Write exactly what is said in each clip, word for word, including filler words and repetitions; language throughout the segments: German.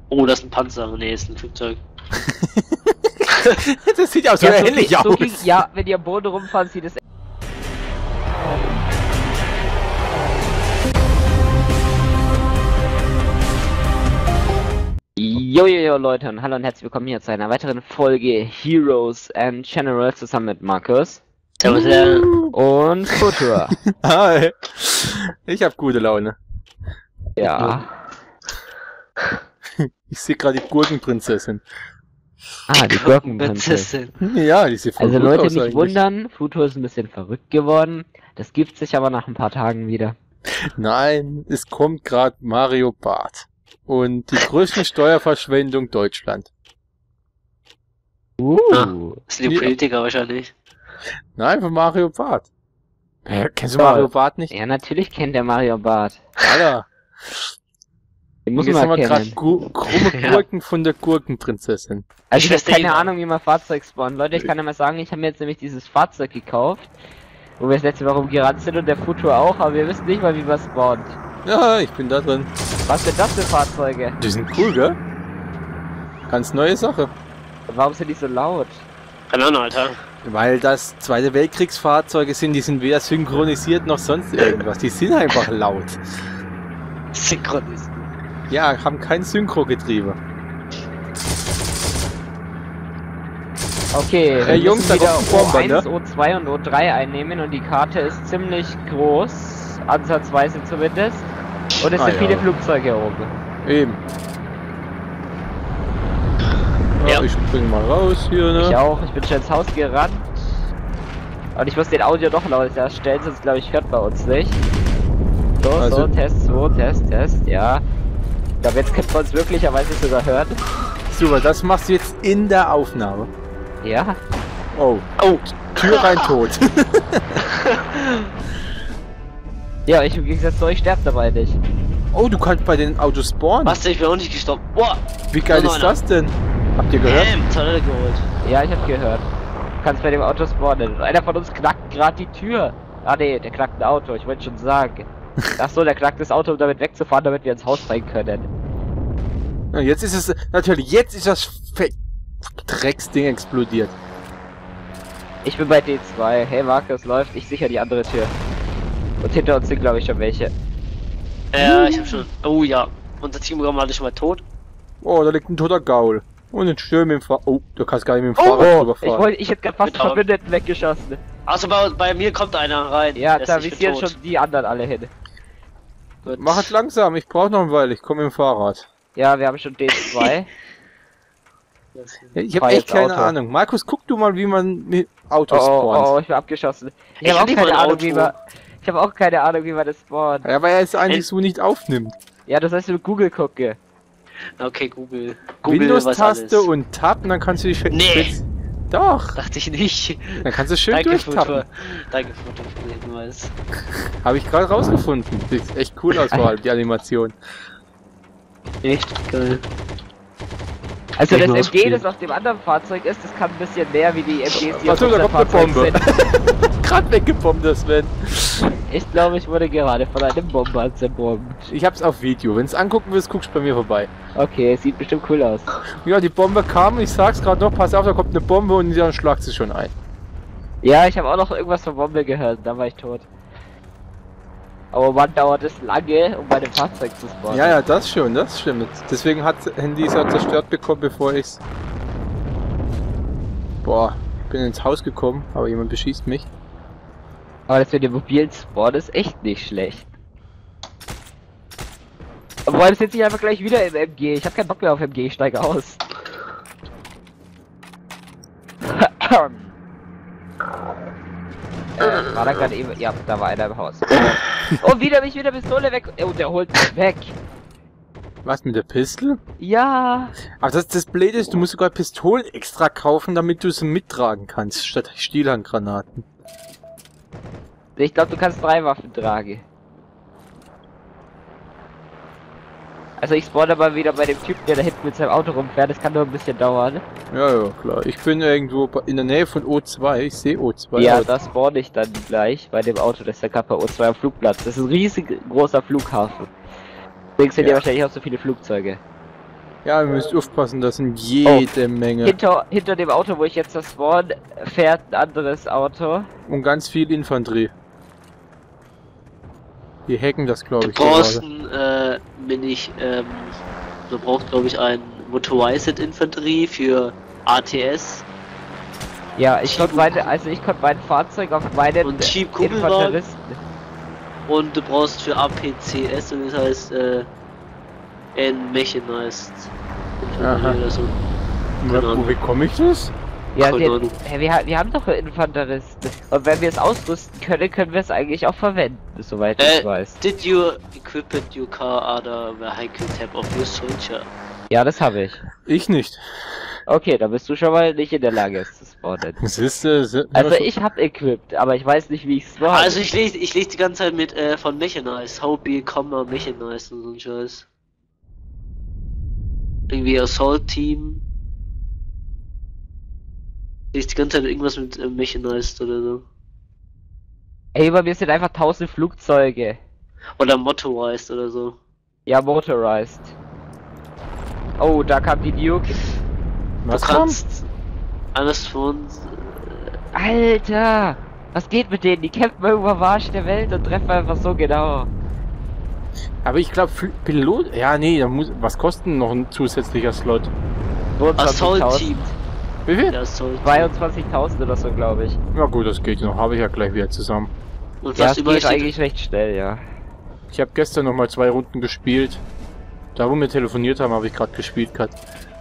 Oh, das ist ein Panzer. Nee, ist ein Flugzeug. Das sieht ja so Ja, so ähnlich ging- aus. so ging- ja, wenn ihr am Boden rumfahrt, sieht es. Jojojo Leute und hallo und herzlich willkommen hier zu einer weiteren Folge Heroes and Generals zusammen mit Markus Servus, ja. und Futur. Hi. Ich hab gute Laune. Ja. Ich sehe gerade die Gurkenprinzessin. Ah, die Gurkenprinzessin. Ja, die sieht voll Also gut Leute, aus nicht eigentlich. wundern, Futur ist ein bisschen verrückt geworden. Das gibt sich aber nach ein paar Tagen wieder. Nein, es kommt gerade Mario Barth. Und die größte Steuerverschwendung Deutschland. Uh. Ah. Das sind die Ja. Politiker wahrscheinlich. Nein, von Mario Barth. Hä, kennst du Ja. Mario Barth nicht? Ja, natürlich kennt der Mario Barth. Alter, Den muss jetzt man haben wir gerade kennen. krumme Ja. Gurken von der Gurkenprinzessin. Also ich Ich habe weiß keine nicht, Ahnung, wie man Fahrzeug spawnt. Leute, ich kann ja mal sagen, ich habe mir jetzt nämlich dieses Fahrzeug gekauft, wo wir das letzte Mal rumgerannt sind und der Futur auch, aber wir wissen nicht mal, wie man spawnt. Ja, ich bin da drin. Was sind das für Fahrzeuge? Die sind cool, gell? Ganz neue Sache. Und warum sind die so laut? Keine Ahnung, Alter. Weil das Zweite Weltkriegsfahrzeuge sind, die sind weder synchronisiert noch sonst irgendwas. Die sind einfach laut. Synchronist. Ja, haben kein Synchrogetriebe. Okay, Hey, Jungs, da müssen wieder kommt ein Bomber, O eins, ne? O zwei und O drei einnehmen und die Karte ist ziemlich groß, ansatzweise zumindest. Und es Ah, sind ja. viele Flugzeuge oben. Eben. Ja, Ja. ich spring mal raus hier, ne? Ich auch, ich bin schon ins Haus gerannt. Und ich muss den Audio doch lauter stellen, sonst glaube ich hört bei uns nicht. So, Also- so, Test zwei, Test, Test, ja. Ich glaube, jetzt könnte man uns möglicherweise sogar hören. Super, das machst du jetzt in der Aufnahme. Ja. Oh, Oh. Tür rein tot. Ja, ich im Gegensatz zu euch sterbe dabei nicht. Oh, du kannst bei den Autos spawnen. Was? Ich bin auch nicht gestorben. Boah. Wie geil Noch ist einer. das denn? Habt ihr gehört? Ähm, Toilette geholt. Ja, ich hab gehört. Du kannst bei dem Auto spawnen. Und einer von uns knackt gerade die Tür. Ah ne, der knackt ein Auto, ich wollte schon sagen. Ach so, der knackt das Auto, um damit wegzufahren, damit wir ins Haus rein können. Ja, jetzt ist es, natürlich, jetzt ist das Fe Drecksding explodiert. Ich bin bei D zwei. Hey Markus, läuft. Ich sicher die andere Tür. Und hinter uns sind, glaube ich, schon welche. Ja, ich hab schon. Oh ja. Unser Teamraum hatte schon mal tot. Oh, da liegt ein toter Gaul. Und ein Stürm mit dem Fahrrad. Oh, du kannst gar nicht mit dem Oh, Fahrrad ich drüberfahren. wollte, ich hätte gerade fast Genau. Verbündeten weggeschossen. Also bei, bei mir kommt einer rein. Ja, Der ist da nicht visieren tot. schon die anderen alle hin. Gut. Mach es langsam, ich brauche noch eine Weile, ich komme mit dem Fahrrad. Ja, wir haben schon D zwei. Ja, ich habe Fahr echt jetzt keine Auto. Ahnung. Markus, guck du mal, wie man mit Oh, Autos oh, spawnt. oh, ich bin abgeschossen. Ich, Ich habe hab auch nicht keine mal ein Ahnung, Auto. wie man. Ich habe auch keine Ahnung, wie man das spawnt. Ja, weil er es eigentlich Ey. so nicht aufnimmt. Ja, das heißt, mit Google gucke. Okay, Google. Google was Windows-Taste alles. und Tab und dann kannst du dich... Nee. spitz- Doch, Dachte ich nicht. dann kannst du schön Danke, durchtappen. Futur. Danke, Futur, für den Hinweis. Habe ich gerade rausgefunden. Sieht echt cool aus vor allem, die Animation. Echt geil. Also Ich das muss M G, spielen. das auf dem anderen Fahrzeug ist, das kann ein bisschen mehr wie die M Gs, die auf Achso, da unserem kommt eine Fahrzeug Bombe. sind. Gerade weggebombt, das Sven. Ich glaube, ich wurde gerade von einem Bomber zerbombt. Ich hab's auf Video. Wenn du es angucken willst, guckst du bei mir vorbei. Okay, sieht bestimmt cool aus. Ja, die Bombe kam, ich sag's gerade noch, pass auf, da kommt eine Bombe und dann schlagt sie schon ein. Ja, ich habe auch noch irgendwas von Bombe gehört, da war ich tot. Aber wann dauert es lange, um bei dem Fahrzeug zu spawnen? Ja, ja, das schon, das stimmt. Deswegen hat Handy es ja zerstört bekommen, bevor ich's... Boah, bin ins Haus gekommen, aber jemand beschießt mich. Aber das mit dem mobilen Spawn ist echt nicht schlecht. Aber das sitze ich einfach gleich wieder im M G. Ich habe keinen Bock mehr auf M G, ich steige aus. äh, war da gerade eben. Ja, da war einer im Haus. Oh, wieder mich wieder Pistole weg. Oh, der holt mich weg. Was, mit der Pistole? Ja. Aber das, das Blöde ist, du musst sogar Pistolen extra kaufen, damit du sie mittragen kannst, statt Stielhandgranaten. Ich glaube, du kannst drei Waffen tragen. Also ich spawn aber wieder bei dem Typen, der da hinten mit seinem Auto rumfährt. Das kann nur ein bisschen dauern. Ja, ja, klar. Ich bin irgendwo in der Nähe von O zwei. Ich sehe O zwei. Ja, aber- da spawn ich dann gleich bei dem Auto, das ist der K P O zwei am Flugplatz. Das ist ein riesig großer Flughafen. Deswegen sind Ja. ja wahrscheinlich auch so viele Flugzeuge. Ja, ihr müsst aufpassen, das sind jede Menge. Hinter, hinter dem Auto, wo ich jetzt das spawn, fährt ein anderes Auto. Und ganz viel Infanterie. Die hacken das, glaube Du ich. brauchst gerade. ein, äh, Mini, ähm, du brauchst, glaube ich, ein Motorized Infanterie für A T S. Ja, ich konnte meine, also ich konnte mein Fahrzeug auf meinen Und Jeep Kugelwagen. Infanteristen. Und du brauchst für A P C S, und das heißt, äh, ein Mechanized Infanterie Aha. oder so. Wo, wo bekomme ich das? Ja, Keine wir, Ahnung. hä, wir, ha- wir haben doch Infanteristen. Und wenn wir es ausrüsten können, können wir es eigentlich auch verwenden, soweit ich Äh, weiß. Did you equip your car other vehicle tab of your soldier? Ja, das habe ich. Ich nicht. Okay, da bist du schon mal nicht in der Lage, es zu spawnen. Das ist, äh, se- Also ich habe equipped, aber ich weiß nicht, wie ich spawn. Also ich lese ich lese die ganze Zeit mit äh, von Mechanized, How become a Mechanized und so ein Scheiß. Irgendwie Assault Team. Ich lese die ganze Zeit irgendwas mit äh, Mechanized oder so. Ey, bei mir sind einfach tausend Flugzeuge. Oder Motorized oder so. Ja, motorized. Oh, da kam die Duke. Was du kommt? kannst alles von uns. Alter! Was geht mit denen? Die campen irgendwo am Arsch der Welt und treffen einfach so genau. Aber ich glaube, Pilot. Ja, nee, da muss. Was kostet denn noch ein zusätzlicher Slot? Assault zweiundzwanzigtausend Team. Wie viel? Ja, Assault. zweiundzwanzigtausend oder so, glaube ich. Ja, gut, das geht noch. Habe ich ja gleich wieder zusammen. Und Ja, was es überall geht steht, eigentlich recht schnell, ja. Ich habe gestern noch mal zwei Runden gespielt. Da, wo wir telefoniert haben, habe ich gerade gespielt gehabt.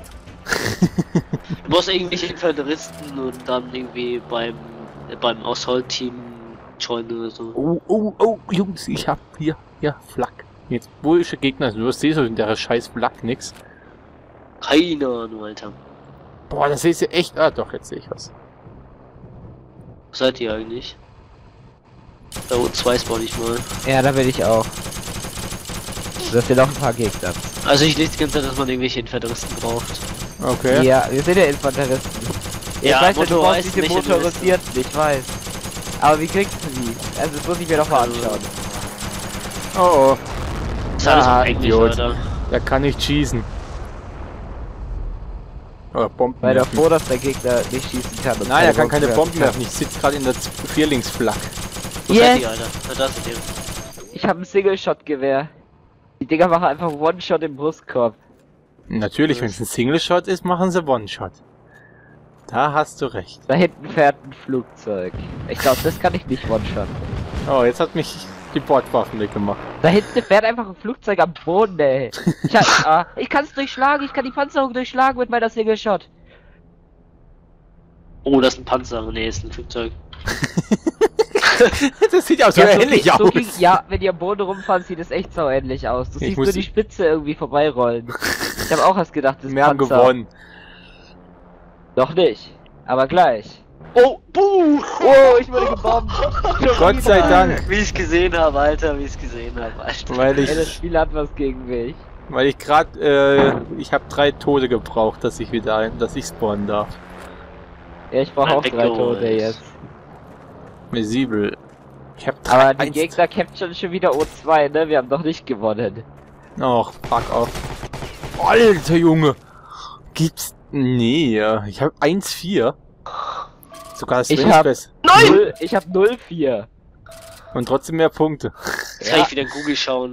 du brauchst irgendwelche Infanteristen und dann irgendwie beim äh, beim Assault Team joinen oder so. Oh, oh, oh, Jungs, ich hab hier, hier, Flak. Jetzt, wo ist der Gegner? Du siehst so in der scheiß Flak nix. Keine Ahnung, Alter. Boah, das ist ja echt. Ah, doch, jetzt sehe ich was. Wo seid ihr eigentlich? Da unten zwei spawn ich mal. Ja, da bin ich auch. Das sind noch ein paar Gegner. Also ich lese die ganze Zeit, dass man irgendwelche Infanteristen braucht. Okay. Ja, wir sind ja Infanteristen. Ja, Ja, ich weiß ja, du brauchst motorized, diese Mechanized. motorisierten, ich weiß. Aber wie kriegst du die? Also das muss ich mir doch mal anschauen. Oh, oh. Das ist alles Ah, auf Englisch, Idiot. Alter. Der kann nicht schießen. Oder Bomben Weil werfen. davor, dass der Gegner nicht schießen kann. und Nein, er kann keine werfen Bomben kann. werfen. Ich sitze gerade in der Z- Vierlingsflak. Wo seid Yes! ihr, Alter? Na, da seid ihr. Ich habe ein Single-Shot-Gewehr. Die Dinger machen einfach One-Shot im Brustkorb. Natürlich, wenn es ein Single-Shot ist, machen sie One-Shot. Da hast du recht. Da hinten fährt ein Flugzeug. Ich glaube, das kann ich nicht One-Shot. Oh, jetzt hat mich die Bordwaffen weggemacht. Da hinten fährt einfach ein Flugzeug am Boden, ey. Ich, hab- ah, ich kann es durchschlagen, ich kann die Panzerung durchschlagen mit meiner Single-Shot. Oh, das ist ein Panzer. Nee, ist ein Flugzeug. Das sieht ja so Ja, ähnlich ging- aus. so ging, ja, wenn ihr am Boden rumfahrt, sieht es echt so ähnlich aus. Du Ich siehst muss nur die die- Spitze irgendwie vorbeirollen. Ich habe auch erst gedacht, das ist Wir haben Panzer. gewonnen. Noch nicht, aber gleich. Oh, buh! Oh, ich wurde gebombt. Schon Gott sei wieder. Dank. Wie ich es gesehen habe, Alter, wie ich es gesehen habe, Alter. Weil Ey, das ich, Spiel hat was gegen mich. weil ich gerade, äh, ich habe drei Tode gebraucht, dass ich wieder ein, dass ich spawnen darf. Ja, ich brauche Ein auch drei weggeholt. Tote jetzt. Mesibel. Ich habe drei. Aber die eins- Gegner capturen schon wieder O zwei, ne? Wir haben doch nicht gewonnen. Och, fuck off. Alter Junge. Gibt's. Nee, ja. Ich habe eins vier. Sogar das Ich Sven ist hab- besser. Null, ich hab null vier. Und trotzdem mehr Punkte. Jetzt kann Ja. ich wieder in Google schauen.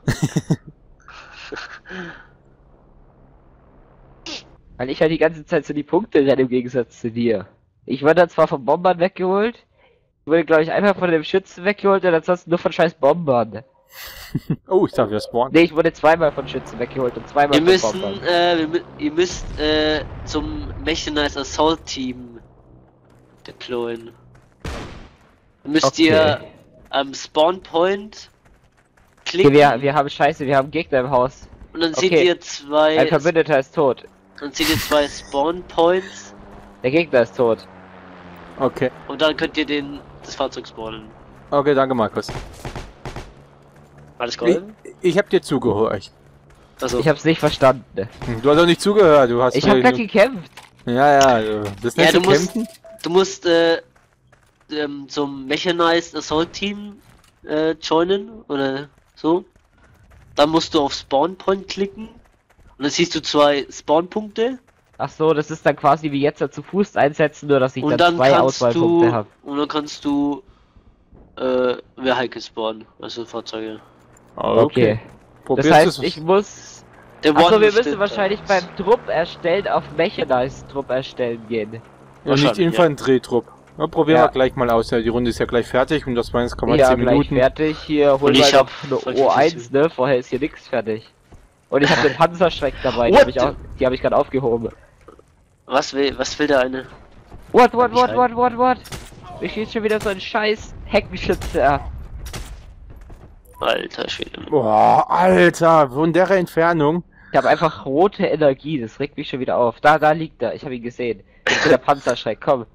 Weil ich halt die ganze Zeit so die Punkte renne im Gegensatz zu dir. Ich wurde dann zwar vom Bombern weggeholt, wurde glaube ich einfach von dem Schützen weggeholt und ansonsten nur von scheiß Bombern. Oh, ich darf wieder spawnen. Ne, ich wurde zweimal von Schützen weggeholt und zweimal Wir von müssen, Bombern. äh, wir, mü- ihr müsst, äh, zum Mechanized Assault Team deployen. Dann müsst Okay. ihr am Spawn Point Okay, klicken wir, wir haben Scheiße, wir haben Gegner im Haus. und dann seht okay. ihr zwei, Ein Verbündeter ist tot. dann seht ihr zwei Spawn Points Der Gegner ist tot. Okay. und dann könnt ihr den, das Fahrzeug spawnen. Okay, danke Markus. Alles Ich, geholfen? ich hab dir zugehört. Also, Ich hab's nicht verstanden. Hm, Du hast doch nicht zugehört, du hast. Ich hab äh, grad gekämpft. Ja, ja, du- das Ja, nennst du du musst- kämpfen? du musst, äh, ähm, zum Mechanized Assault Team, äh, joinen, oder so. Dann musst du auf Spawn Point klicken Und dann siehst du zwei Spawnpunkte. Ach so, das ist dann quasi wie jetzt zu Fuß einsetzen, nur dass ich Und dann, dann zwei kannst Auswahlpunkte du habe. und dann kannst du äh, Vehicle spawnen, also Fahrzeuge. Ah, Okay. Das Probierst heißt, du's? ich muss. Der Achso, wir One müssen steht wahrscheinlich da. beim Trupp erstellen auf Mechanized Trupp erstellen gehen. Ja, nicht Wahrscheinlich, ja. Infanterietrupp. Ja, probieren Ja. wir gleich mal aus. Ja, die Runde ist ja gleich fertig und das waren jetzt gerade Ja, zehn gleich Minuten. fertig. Hier, hol Und mal ich hab noch voll eine viel O eins, Füße. ne? Vorher ist hier nichts fertig. Und ich habe den Panzerschreck dabei, die What habe ich, auch- die hab ich gerade aufgehoben. Was will, was will der eine? What, what, Nicht what, rein. what, what, what? Ich schießt schon wieder so ein scheiß Heckenschütze ab. Alter Schwede. Boah, Alter, von der Entfernung. Ich habe einfach rote Energie, das regt mich schon wieder auf. Da, da liegt er, ich habe ihn gesehen. Das ist der Panzerschreck, komm.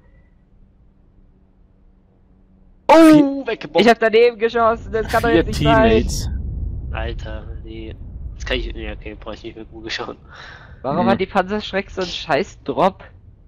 Oh, weggebombt. Ich habe daneben geschossen, das kann doch Vier jetzt nicht sein. Teammates. Alter, nee. Jetzt kann ich. Nee, okay, brauche ich nicht mehr Google schauen. Warum Hm. hat die Panzerschreck so einen scheiß Drop?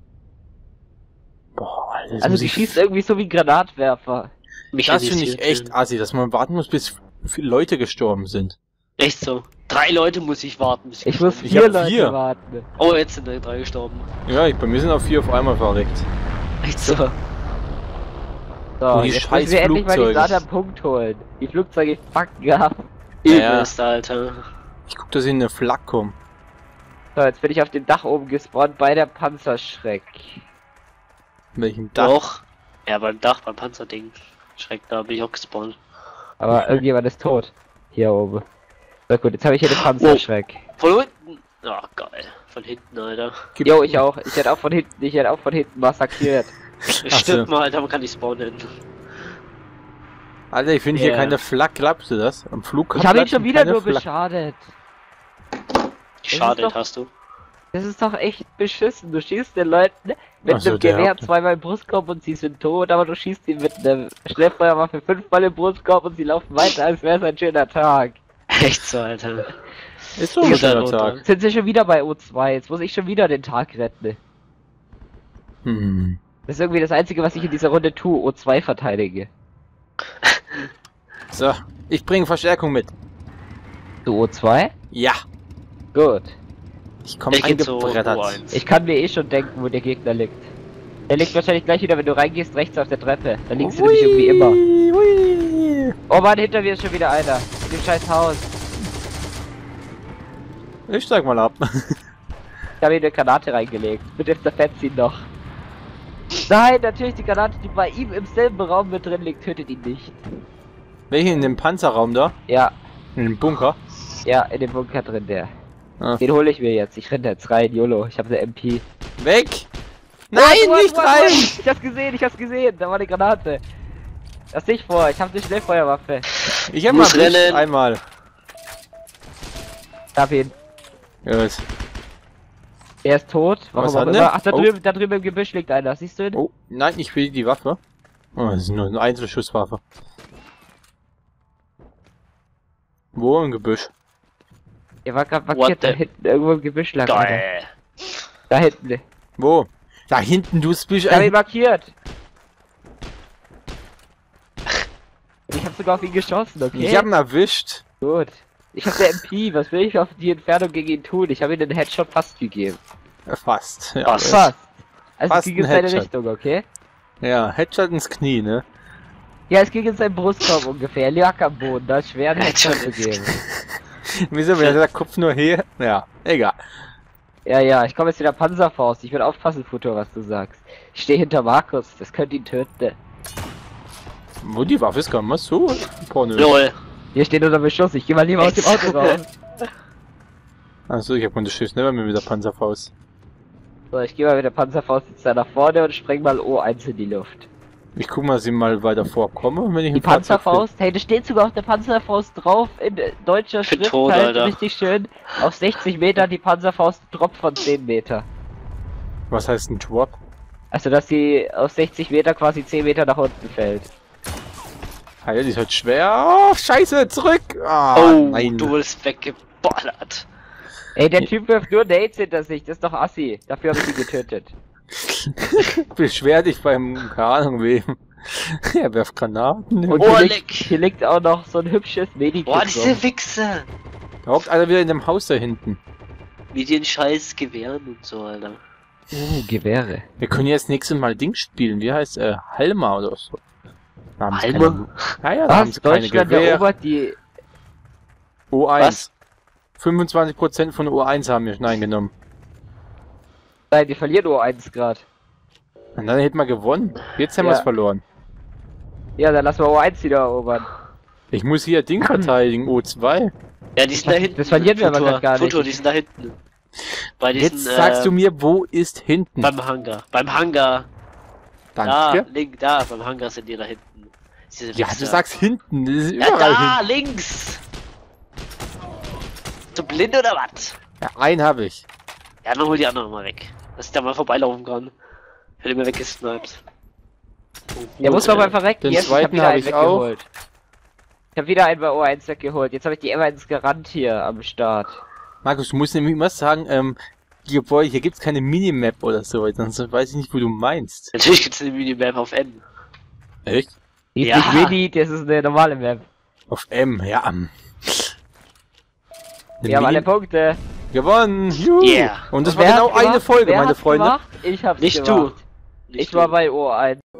Boah, Alter, das Also muss die ich- schießt irgendwie so wie ein Granatwerfer. Mich Das finde ich interessiert, echt ja. assi, dass man warten muss, bis viele Leute gestorben sind. Echt so. Drei Leute muss ich warten, bis Ich muss gestorben Ich vier hab Leute vier. warten. bin. Oh, jetzt sind da drei gestorben. Ja, ich, bei mir sind auch vier auf einmal verreckt. Echt so. So, Und die jetzt scheiß müssen wir endlich mal die Flugzeuge. Saat am Punkt holen. Die Flugzeuge fucken ab. Ja. Übelst, Alter. Ich guck, dass ich in eine Flak komme. So, jetzt bin ich auf dem Dach oben gespawnt bei der Panzerschreck. Welchem Dach? Doch. Ja, beim Dach, beim Panzerding. Schreck, da bin ich auch gespawnt. Aber irgendjemand ist tot. Hier oben. So gut, jetzt habe ich hier den Panzerschreck. Von unten. Ah, geil. Von hinten, Alter. Gib- Jo, ich auch. Ich hätte auch von hinten, ich hätte auch von hinten massakriert. Stimmt so. mal, Alter, man kann nicht spawnen. Alter, ich finde hier Ja. keine Flak. Glaubst du das? Am Flughafen. Ich habe ihn bleibt schon wieder keine nur Flak. beschadet. Schade, doch- hast du. Das ist doch echt beschissen. Du schießt den Leuten mit Ach so, einem der Gewehr hat- zweimal im Brustkorb und sie sind tot, aber du schießt ihn mit einer Schnellfeuerwaffe fünfmal im Brustkorb und sie laufen weiter, als wäre es ein schöner Tag. Echt so, Alter. Ist so ein Guter schöner Runter. Tag. Jetzt sind sie schon wieder bei O zwei. Jetzt muss ich schon wieder den Tag retten. Hm. Das ist irgendwie das Einzige, was ich in dieser Runde tue, O zwei verteidige. So, ich bringe Verstärkung mit. Du O zwei? Ja. Gut. Ich komme Ich geh zu eingebrettert. O eins. Ich kann mir eh schon denken, wo der Gegner liegt. Der liegt wahrscheinlich gleich wieder, wenn du reingehst, rechts auf der Treppe. Da liegst du nämlich irgendwie immer. Hui. Oh Mann, hinter mir ist schon wieder einer. In dem scheiß Haus. Ich steig mal ab. Ich habe ihm eine Granate reingelegt. Bitte zerfetzt ihn noch. Nein, natürlich die Granate, die bei ihm im selben Raum mit drin liegt, tötet ihn nicht. Welche in dem Panzerraum da? Ja, In dem Bunker? ja, in dem Bunker drin, der. Ah. Den hole ich mir jetzt. Ich renne jetzt rein, YOLO. Ich habe eine M P. Weg! Nein, What, nicht what, rein! what? Ich hab's gesehen, ich hab's gesehen. Da war eine Granate. Lass dich vor, ich habe eine Schnellfeuerwaffe. Ich hab mal Muss erwischt, rennen. einmal. Ich hab ihn. Gut. Er ist tot. Warum Was auch hat immer. der? Ach, da Oh. drüben, da drüben im Gebüsch liegt einer. Siehst du ihn? Oh, nein, ich will die Waffe. Oh, das ist nur eine Einzelschusswaffe. Wo im Gebüsch? Er war gerade What markiert, da the- hinten irgendwo im Gebüsch lag einer. Geil. Da hinten. Wo? Da hinten, du bist Ich hab ihn markiert. Ich hab sogar auf ihn geschossen, okay? Ich hab ihn erwischt. Gut. Ich hab der M P, was will ich auf die Entfernung gegen ihn tun? Ich habe ihm den Headshot fast gegeben. Äh, Fast. Ja, Fast. Fast. Also Fast es ging ein in seine Headshot. Richtung, okay? ja, Headshot ins Knie, ne? Ja, es ging in seinen Brustkorb ungefähr. Er lag am Boden, da ist schwer einen Headshot zu Headshot ins geben. Wieso wäre der Kopf nur hier? Ja, egal. Ja, ja, ich komme jetzt wieder Panzerfaust. Ich will aufpassen, Futur, was du sagst. Ich stehe hinter Markus, das könnte ihn töten. Wo die Waffe ist, kann man so pornös. Lol. Hier steht unter Beschuss, ich geh mal lieber aus dem Auto raus. Achso, ich hab keine Schiss, ne? Bei mir wieder Panzerfaust. So, ich gehe mal mit der Panzerfaust jetzt da nach vorne und spreng mal O eins in die Luft. Ich guck mal, dass ich mal weiter vorkomme, wenn ich Die ein Fahrzeug Panzerfaust, hey, das steht sogar auf der Panzerfaust drauf, in äh, deutscher Für Schrift tot, halt, Alter. richtig schön. Auf sechzig Meter die Panzerfaust Drop von zehn Meter. finde. Was heißt ein Drop? Also, dass sie auf sechzig Meter quasi zehn Meter nach unten fällt. Ah ja, die ist halt schwer. Oh, scheiße, zurück! Ah, Oh, nein. du wurdest weggeballert. Ey, der Typ wirft nur Nades hinter sich, das ist doch assi. Dafür habe ich ihn getötet. Beschwer dich beim, keine Ahnung wem. Er werft Granaten. Und Oh, hier, liegt, leck. hier liegt auch noch so ein hübsches Medikit. Boah, rum. diese Wichse. Da hockt einer wieder in dem Haus da hinten. Mit den scheiß Gewehren und so, Alter. Uh, Gewehre. Wir können jetzt nächstes Mal Ding spielen. Wie heißt äh, Halma oder so? Da haben sie Halma? keine, ja, da haben Was? sie keine Deutschland Gewehre. erobert die... O eins. Was? fünfundzwanzig Prozent von O eins haben wir schon eingenommen. Nein, die verlieren O eins gerade. Und dann hätten wir gewonnen. Jetzt haben Ja. wir es verloren. Ja, dann lassen wir O eins wieder erobern. Ich muss hier Ding verteidigen, O zwei. Ja, die sind da hinten. Das verlieren wir aber Futur, grad gar nicht. Futur, die sind da hinten. Bei diesen, Jetzt sagst äh, du mir, wo ist hinten? Beim Hangar. Beim Hangar. Danke. Da, link, da, beim Hangar sind die da hinten. Diese Ja, du Wichser. sagst hinten. Das ist Ja, überall da, hinten. links! So blind oder was? Ja, einen habe ich. Ja, dann hol die anderen mal weg. Dass ich da mal vorbeilaufen kann. Ich hätte mir weggesniped. Oh, Der muss gut, doch ey. einfach weg. Den Jetzt, zweiten wieder hab einen ich auch. weggeholt. Ich habe wieder einen bei O eins weggeholt. Jetzt habe ich die M eins gerannt hier am Start. Markus, du musst nämlich immer sagen, ähm, hier, boy, hier gibt's keine Minimap oder so, sonst weiß ich nicht, wo du meinst. Natürlich gibt's eine Minimap auf M. Echt? Die ist Ja. nicht Mini, das ist eine normale Map. Auf M, ja. ähm. Eine Wir haben alle Mini- Punkte. gewonnen. Juhu. Yeah. Und das Und war wer genau hat's eine gemacht? Folge, Wer meine hat's Freunde. gemacht? Ich hab's Nicht gemacht. du. Nicht Ich war du. bei O eins.